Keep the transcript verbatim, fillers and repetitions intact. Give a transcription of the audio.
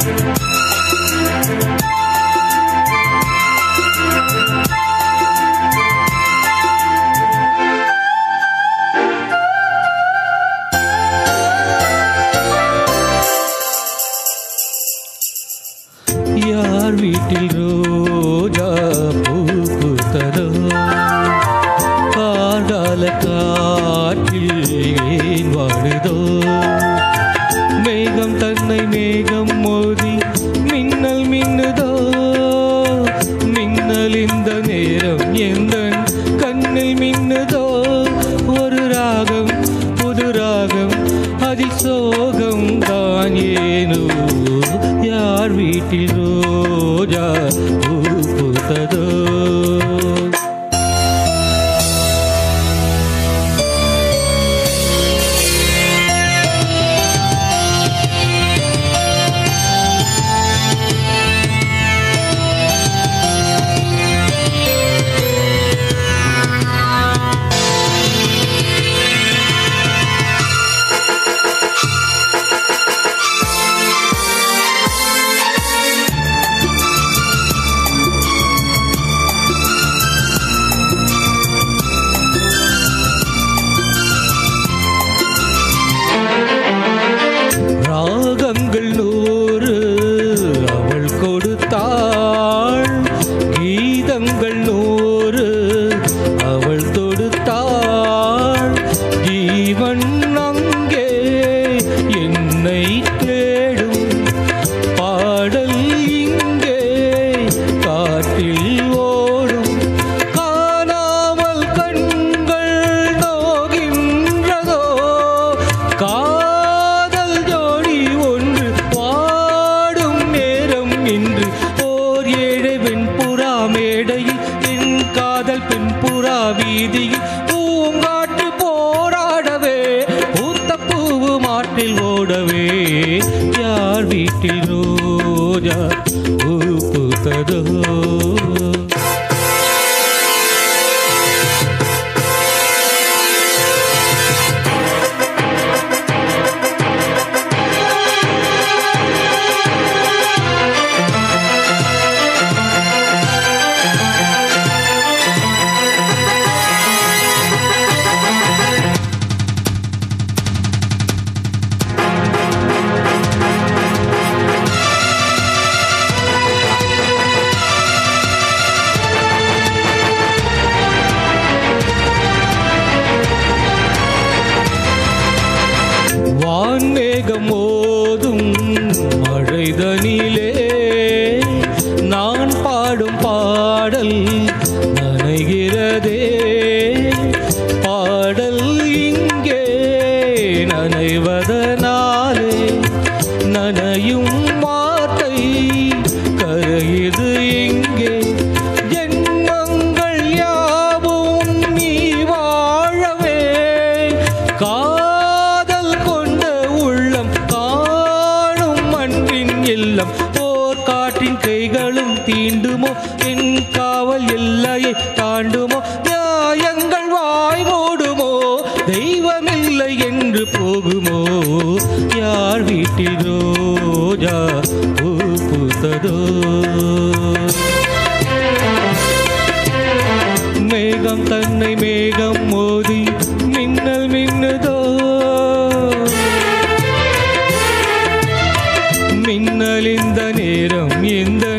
யார் வீட்டில் ரோஜா பூ பூத்ததோ கார்கால காற்றில் ஏன் வாடுதோ மேகம் தன்னை மேகம் மோதி மின்னல் மின்னுதோ மின்னல் இந்த நேரம் எந்த கண்ணில் மின்னுதோ ஒரு ராகம் புது ராகம் அதில் சோகம் தான் ஏனோ யார் வீட்டில் ரோஜா பூ பூத்ததோ ராகங்கள் நூறு அவள் கொடுத்தாள் கீதங்கள் நூறு அவள் தொடுத்தாள் ஜீவன் அங்கே என்னை தேடும் பாடல் இங்கே காற்றில் ஓடும் காணாமல் கண்கள் நோகின்றதோ கா காதல் பெண் புறா வீதியில் பூங்காற்று போராடவே பூத்த பூவு மாற்றில் ஓடவே யார் வீட்டில் ரோஜா பூ பூத்ததோ வான்மேகம் மோதும் மழைதனிலே நான் பாடும் பாடல் நனைகிறதே பாடல் இங்கே நனைவதனாலே நனையும் வார்த்தை கரையுது இங்கே ஜென்மங்கள் யாவும் நீ வாழவே கா போர் காற்றின் கைகளும் தீண்டுமோ என் காவல் எல்லையை தாண்டுமோ நியாயங்கள் வாய் மூடுமோ தெய்வமில்லை என்று போகுமோ யார் வீட்டில் ரோஜா பூ பூத்ததோ மேகம் தன்னை மேகம் மோதி மின்னல் மின்னுதோ மின்னல் இந்த நேரம் எந்த